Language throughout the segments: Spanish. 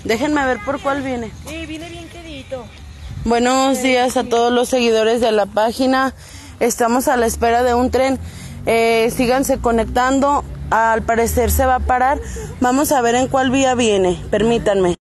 Déjenme ver por cuál viene. Sí, viene bien quedito. Buenos días a todos los seguidores de la página. Estamos a la espera de un tren. Síganse conectando. Al parecer se va a parar. Vamos a ver en cuál vía viene. Permítanme.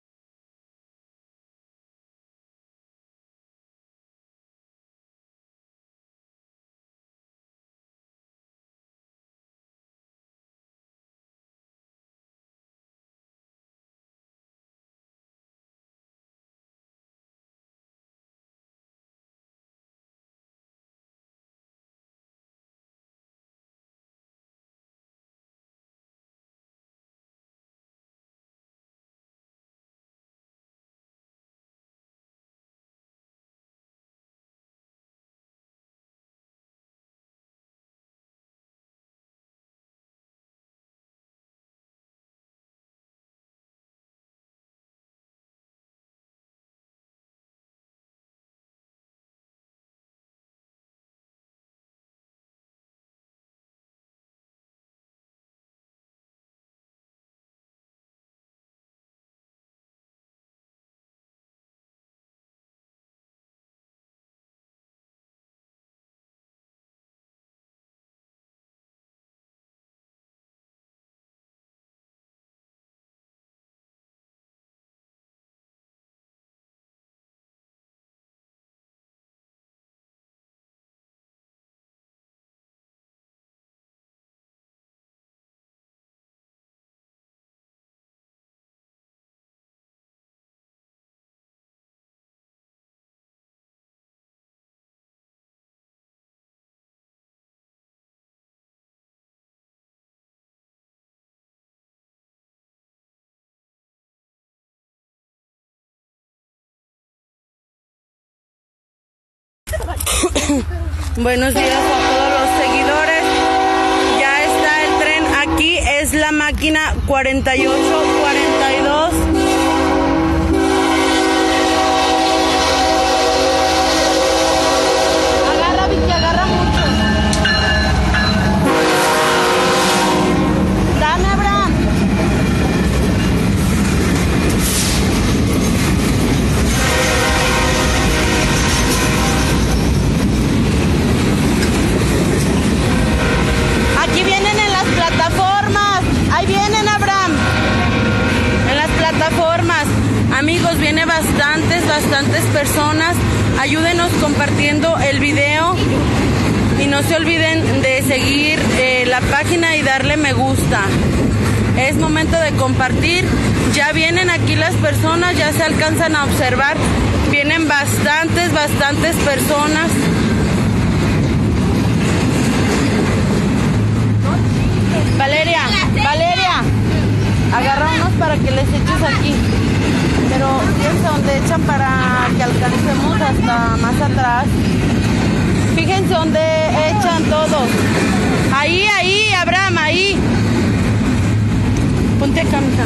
Buenos días a todos los seguidores. Ya está el tren aquí, es la máquina 4842. Agarra, Vicky, agarra mucho. Dame, Abraham. Aquí vienen en las plataformas. Ahí vienen, Abraham. En las plataformas. Amigos, viene bastantes personas. Ayúdenos compartiendo el video. Y no se olviden de seguir la página y darle me gusta. Es momento de compartir. Ya vienen aquí las personas, ya se alcanzan a observar. Vienen bastantes personas. Valeria, agarra unos para que les eches aquí. Pero fíjense dónde echan para que alcancemos hasta más atrás. Fíjense dónde echan todos. Ahí, Abraham, ahí. Ponte acá, mija.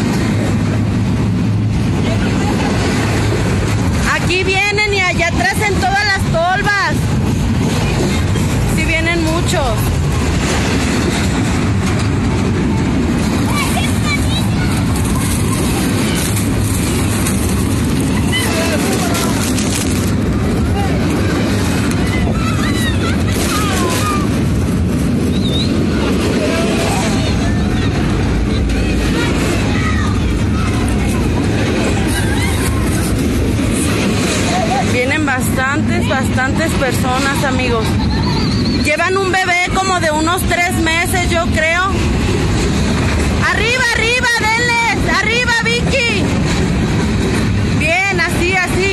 Aquí vienen y allá atrás en todas las tolvas. Sí vienen muchos. Bastantes personas, amigos. Llevan un bebé como de unos 3 meses, yo creo. Arriba, denles. Arriba, Vicky. Bien, así.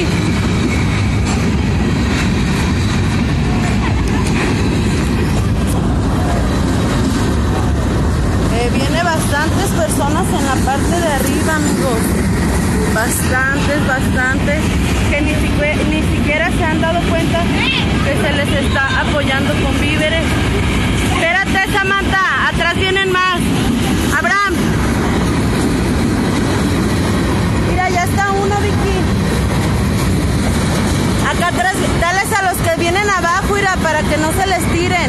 Viene bastantes personas en la parte de arriba, amigos. Bastantes. Que ni siquiera se han dado cuenta que se les está apoyando con víveres. Espérate, Samantha, atrás vienen más. Abraham. Mira, ya está uno, Vicky. Acá atrás, dales a los que vienen abajo, mira, para que no se les tiren.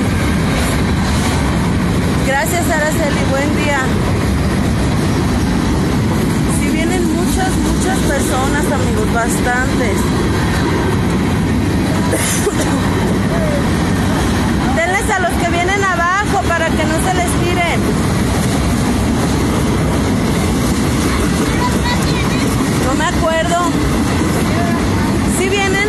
Gracias, Araceli, buen día. Si vienen muchos bastantes. Denles a los que vienen abajo para que no se les tiren. No me acuerdo. ¿Sí vienen?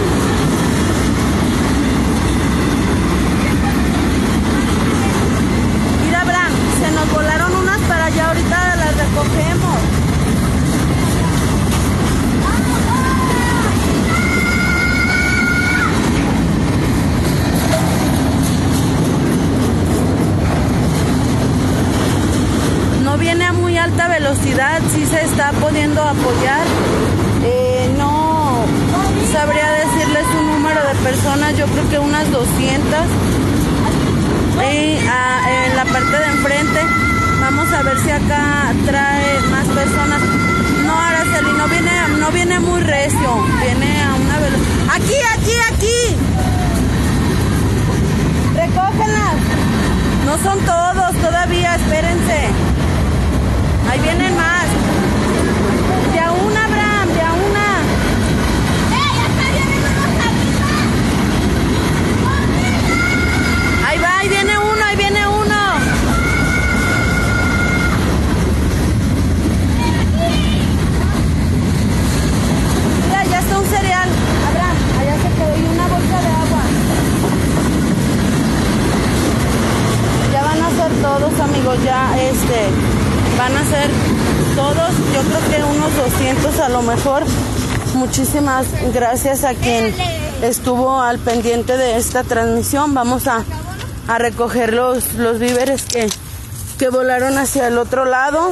Mira, Abraham, se nos volaron unas para allá, ahorita las recogemos. No viene a muy alta velocidad, sí se está pudiendo apoyar. No sabría decirles un número de personas, yo creo que unas 200. Y en la parte de enfrente, vamos a ver si acá trae más personas. No, Araceli, no viene muy recio, viene a una velocidad. ¡Aquí! ¡Recógenlas! No son todos todavía, espérense. Ahí vienen más. De a una, Abraham, de a una. Ahí va, ahí viene uno. Mira, ya está un cereal. Abraham, allá se quedó y una bolsa de agua. Ya van a ser todos, amigos, ya van a ser todos, yo creo que unos 200 a lo mejor. Muchísimas gracias a quien estuvo al pendiente de esta transmisión. Vamos a recoger los víveres que volaron hacia el otro lado.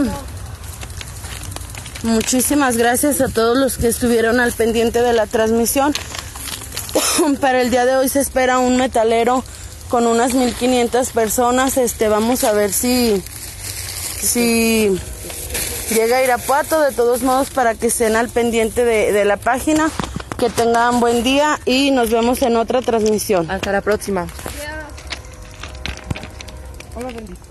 Muchísimas gracias a todos los que estuvieron al pendiente de la transmisión. Para el día de hoy se espera un metalero con unas 1500 personas. Vamos a ver si llega a Irapuato. De todos modos, para que estén al pendiente de la página. Que tengan buen día y nos vemos en otra transmisión. Hasta la próxima. Hola,